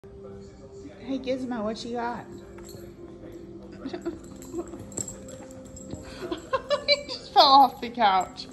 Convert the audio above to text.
Hey Gizmo, what you got? He just fell off the couch.